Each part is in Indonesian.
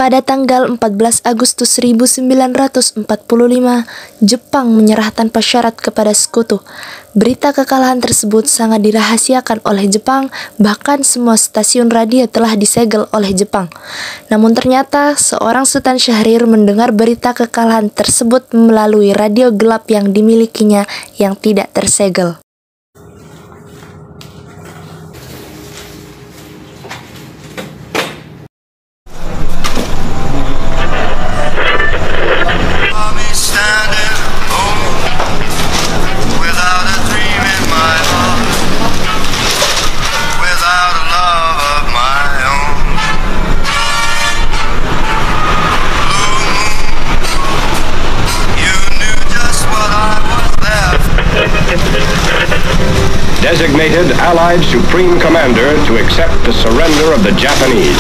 Pada tanggal 14 Agustus 1945, Jepang menyerah tanpa syarat kepada sekutu. Berita kekalahan tersebut sangat dirahasiakan oleh Jepang, bahkan semua stasiun radio telah disegel oleh Jepang. Namun ternyata, seorang Sultan Syahrir mendengar berita kekalahan tersebut melalui radio gelap yang dimilikinya yang tidak tersegel. Designated Allied Supreme Commander to accept the surrender of the Japanese.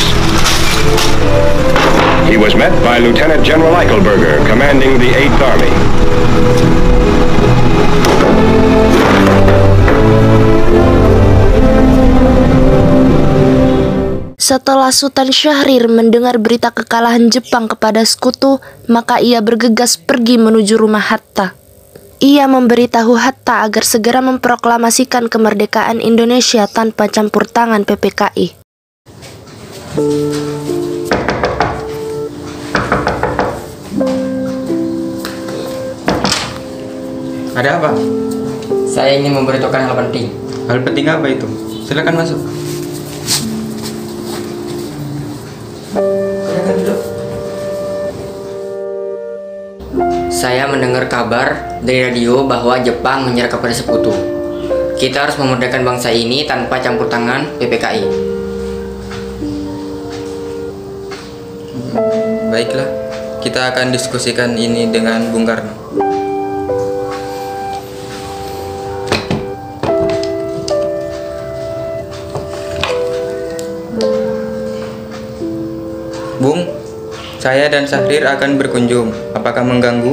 He was met by Lieutenant General Eichelberger, commanding the 8th Army. Setelah Sultan Syahrir mendengar berita kekalahan Jepang kepada sekutu, maka ia bergegas pergi menuju rumah Hatta. Ia memberitahu Hatta agar segera memproklamasikan kemerdekaan Indonesia tanpa campur tangan PPKI. Ada apa? Saya ingin memberitahukan hal penting. Hal penting apa itu? Silakan masuk. Silakan duduk. Saya mendengar kabar dari radio bahwa Jepang menyerah kepada sekutu. Kita harus memerdekakan bangsa ini tanpa campur tangan PPKI. Baiklah, kita akan diskusikan ini dengan Bung Karno. Bung, saya dan Syahrir akan berkunjung. Apakah mengganggu?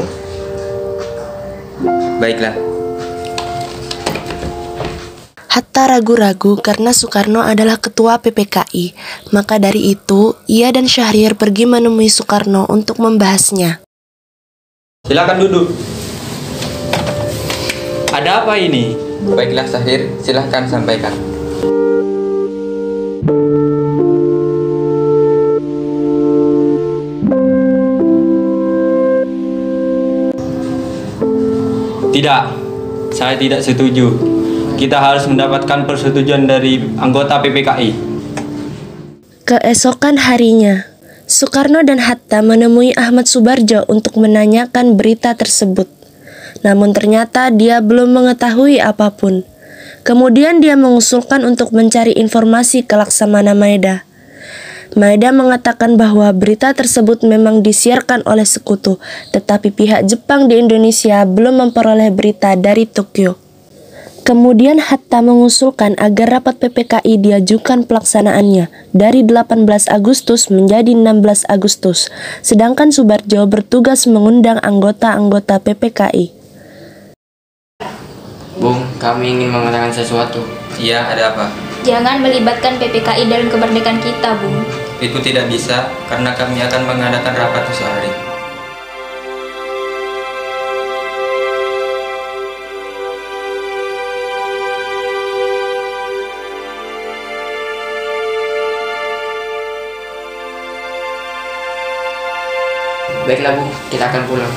Baiklah. Hatta ragu-ragu karena Soekarno adalah ketua PPKI. Maka dari itu, ia dan Syahrir pergi menemui Soekarno untuk membahasnya. Silakan duduk. Ada apa ini? Baiklah Syahrir, silahkan sampaikan. Tidak, saya tidak setuju. Kita harus mendapatkan persetujuan dari anggota PPKI. Keesokan harinya, Soekarno dan Hatta menemui Ahmad Subarjo untuk menanyakan berita tersebut. Namun ternyata dia belum mengetahui apapun. Kemudian dia mengusulkan untuk mencari informasi ke Laksamana Maeda. Maeda mengatakan bahwa berita tersebut memang disiarkan oleh sekutu, tetapi pihak Jepang di Indonesia belum memperoleh berita dari Tokyo. Kemudian Hatta mengusulkan agar rapat PPKI diajukan pelaksanaannya dari 18 Agustus menjadi 16 Agustus, sedangkan Subarjo bertugas mengundang anggota-anggota PPKI. Bung, kami ingin mengatakan sesuatu. Iya, ada apa? Jangan melibatkan PPKI dalam kemerdekaan kita, Bung. Itu tidak bisa, karena kami akan mengadakan rapat esok hari. Baiklah Bung, kita akan pulang.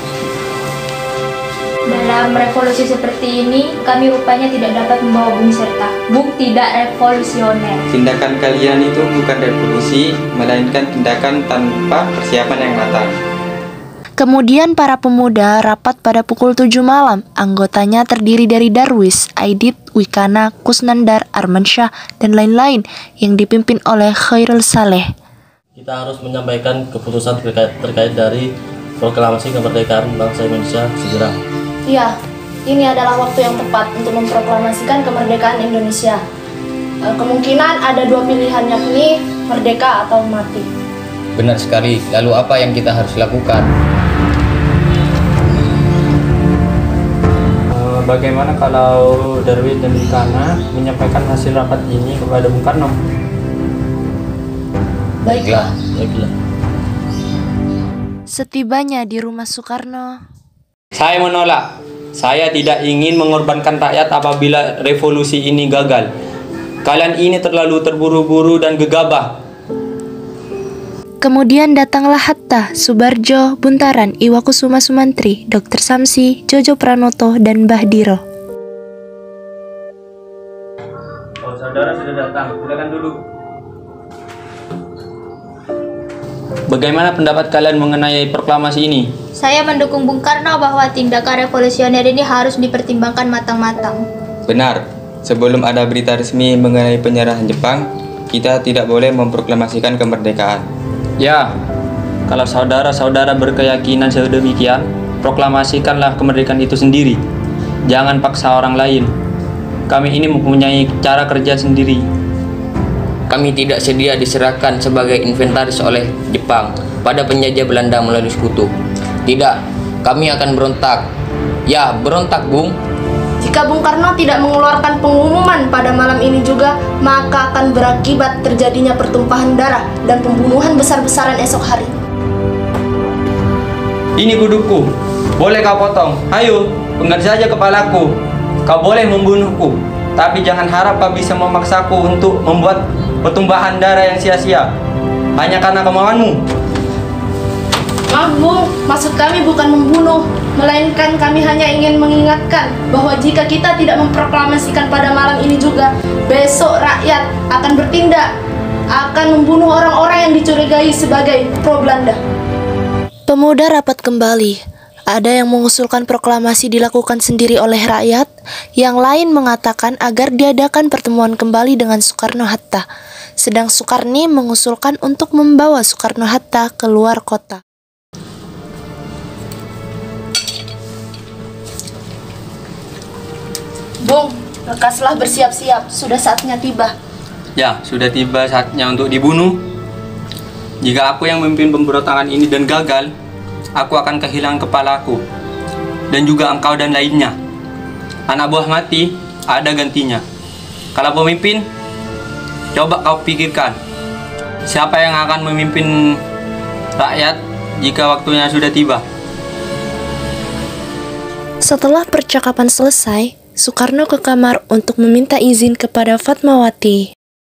Dalam revolusi seperti ini, kami rupanya tidak dapat membawa Bung serta. Bung tidak revolusioner. Tindakan kalian itu bukan revolusi, melainkan tindakan tanpa persiapan yang matang. Kemudian para pemuda rapat pada pukul 7 malam. Anggotanya terdiri dari Darwis, Aidit, Wikana, Kusnandar, Armansyah, dan lain-lain yang dipimpin oleh Khairul Saleh. Kita harus menyampaikan keputusan terkait dari proklamasi kemerdekaan bangsa Indonesia segera. Iya, ini adalah waktu yang tepat untuk memproklamasikan kemerdekaan Indonesia. Kemungkinan ada dua pilihan, yakni merdeka atau mati. Benar sekali, lalu apa yang kita harus lakukan? Bagaimana kalau Darwin dan Wikana menyampaikan hasil rapat ini kepada Bung Karno? Baiklah. Setibanya di rumah Soekarno, Saya menolak. Saya tidak ingin mengorbankan rakyat apabila revolusi ini gagal. Kalian ini terlalu terburu-buru dan gegabah. kemudian datanglah Hatta, Soebardjo, Buntaran, Iwakusuma Sumantri, Dr. Samsi, Jojo Pranoto, dan Mbah Diro. Oh, saudara sudah datang. Silakan duduk. Bagaimana pendapat kalian mengenai proklamasi ini? Saya mendukung Bung Karno bahwa tindakan revolusioner ini harus dipertimbangkan matang-matang. Benar, sebelum ada berita resmi mengenai penyerahan Jepang, kita tidak boleh memproklamasikan kemerdekaan. Ya, kalau saudara-saudara berkeyakinan sedemikian, proklamasikanlah kemerdekaan itu sendiri. Jangan paksa orang lain. Kami ini mempunyai cara kerja sendiri. Kami tidak sedia diserahkan sebagai inventaris oleh Jepang pada penjajah Belanda melalui sekutu. Tidak, kami akan berontak. Ya, berontak, Bung. Jika Bung Karno tidak mengeluarkan pengumuman pada malam ini juga, maka akan berakibat terjadinya pertumpahan darah dan pembunuhan besar-besaran esok hari. Ini kuduku. Boleh kau potong. Ayo, penggat saja kepalaku. Kau boleh membunuhku, tapi jangan harap kau bisa memaksaku untuk membuat pertumpahan darah yang sia-sia hanya karena kemauanmu. Maaf Bung, maksud kami bukan membunuh, melainkan kami hanya ingin mengingatkan bahwa jika kita tidak memproklamasikan pada malam ini juga, besok rakyat akan bertindak, akan membunuh orang-orang yang dicurigai sebagai pro-Belanda. Pemuda rapat kembali. Ada yang mengusulkan proklamasi dilakukan sendiri oleh rakyat, yang lain mengatakan agar diadakan pertemuan kembali dengan Soekarno-Hatta, sedang Soekarni mengusulkan untuk membawa Soekarno-Hatta keluar kota. Bung, lekaslah bersiap-siap, sudah saatnya tiba. Ya, sudah tiba saatnya untuk dibunuh. Jika aku yang memimpin pemberontakan ini dan gagal, aku akan kehilangan kepalaku, dan juga engkau dan lainnya. Anak buah mati, ada gantinya. Kalau pemimpin, coba kau pikirkan, siapa yang akan memimpin rakyat jika waktunya sudah tiba? Setelah percakapan selesai, Soekarno ke kamar untuk meminta izin kepada Fatmawati.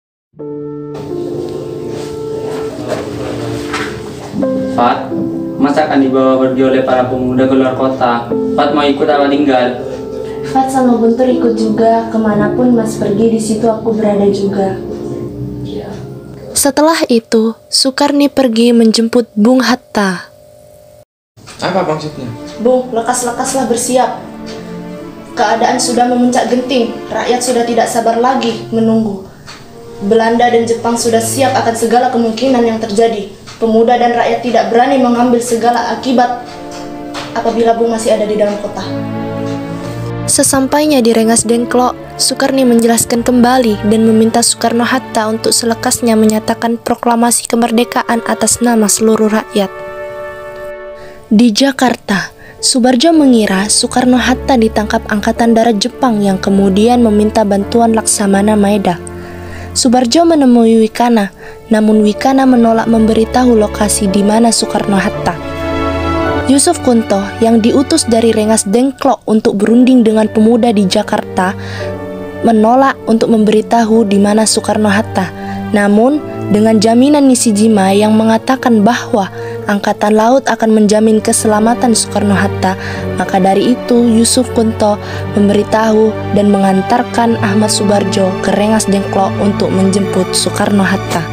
Fat, masa akan dibawa pergi oleh para pemuda keluar kota? Fat mau ikut apa tinggal? Fat sama Guntur ikut juga, kemanapun Mas pergi di situ aku berada juga. Setelah itu, Soekarni pergi menjemput Bung Hatta. Apa maksudnya? Bung, lekas-lekaslah bersiap. Keadaan sudah memuncak genting, rakyat sudah tidak sabar lagi menunggu. Belanda dan Jepang sudah siap akan segala kemungkinan yang terjadi. Pemuda dan rakyat tidak berani mengambil segala akibat apabila Bung masih ada di dalam kota. Sesampainya di Rengas Dengklok, Soekarni menjelaskan kembali dan meminta Soekarno-Hatta untuk selekasnya menyatakan proklamasi kemerdekaan atas nama seluruh rakyat. Di Jakarta, Soebardjo mengira Soekarno-Hatta ditangkap Angkatan Darat Jepang yang kemudian meminta bantuan Laksamana Maeda. Soebardjo menemui Wikana, namun Wikana menolak memberitahu lokasi di mana Soekarno-Hatta. Yusuf Kunto yang diutus dari Rengas Dengklok untuk berunding dengan pemuda di Jakarta menolak untuk memberitahu di mana Soekarno-Hatta. Namun, dengan jaminan Nishijima yang mengatakan bahwa Angkatan Laut akan menjamin keselamatan Soekarno-Hatta, maka dari itu Yusuf Kunto memberitahu dan mengantarkan Ahmad Soebardjo ke Rengas Dengklok untuk menjemput Soekarno-Hatta.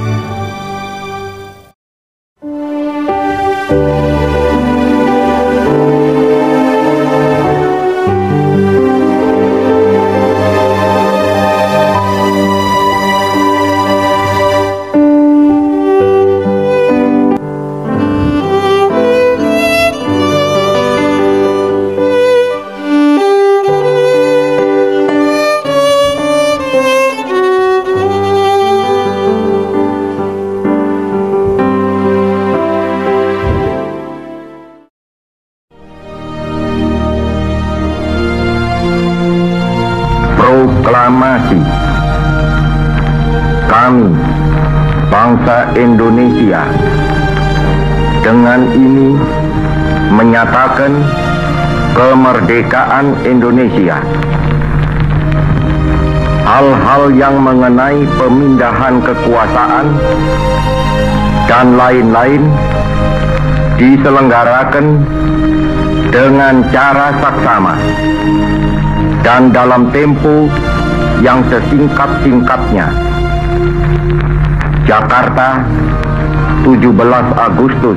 Proklamasi. Kami, bangsa Indonesia, dengan ini menyatakan kemerdekaan Indonesia. Hal-hal yang mengenai pemindahan kekuasaan dan lain-lain diselenggarakan dengan cara saksama dan dalam tempo yang sesingkat-singkatnya. Jakarta, 17 Agustus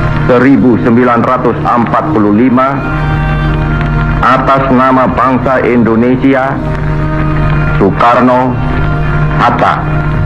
1945, atas nama bangsa Indonesia, Soekarno-Hatta.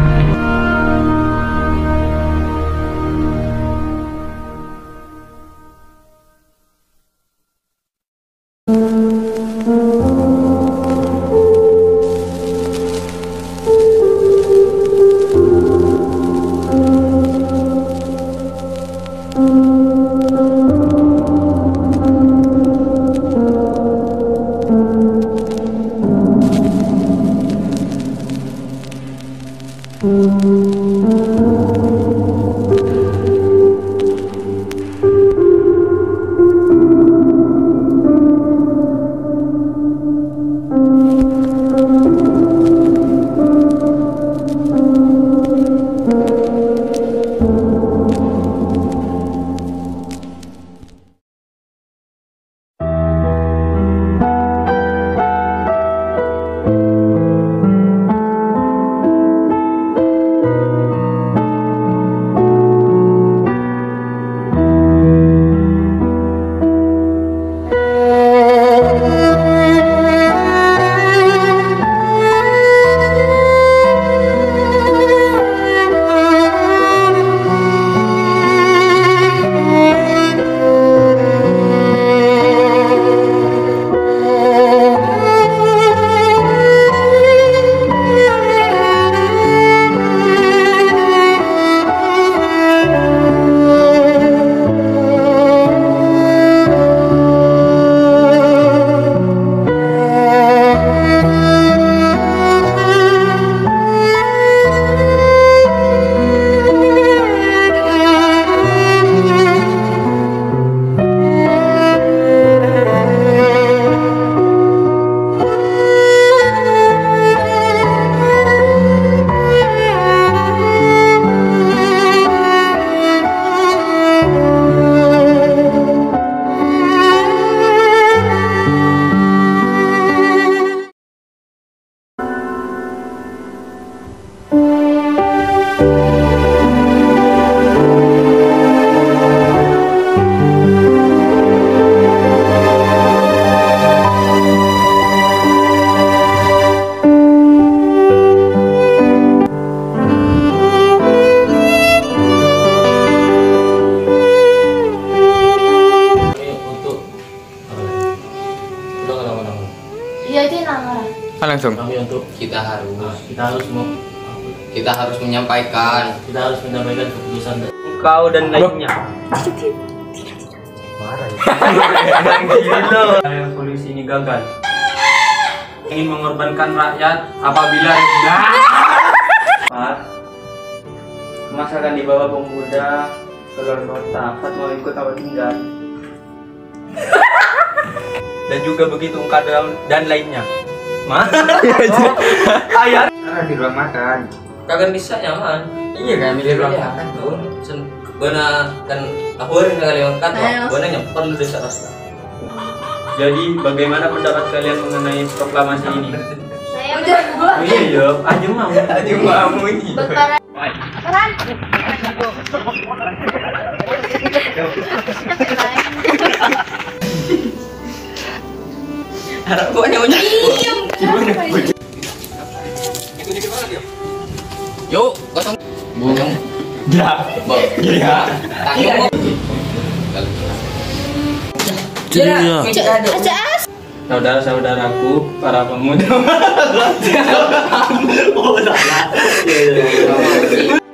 Langsung. Kami untuk Kita harus menyampaikan keputusan Engkau dan lainnya. Marah ya. Revolusi ini gagal. Ingin mengorbankan rakyat apabila Mas akan dibawa pemuda ke luar kota, Fat mau ikut apa tinggal. Dan juga begitu engkau dan lainnya. Ayah di ruang makan. kagak bisa nyaman. Iya kan di ruang makan tuh. Benar kan aku orang kali makan tuh. Benar nyempel lu desa rasa. Jadi bagaimana pendapat kalian mengenai proklamasi ini? Saya berdua. Iya, aja mau ini. Keren. Harap gua nyawa. Yuk, kosong. Bung. Ya. Ya. Saudara-saudaraku, para pemuda.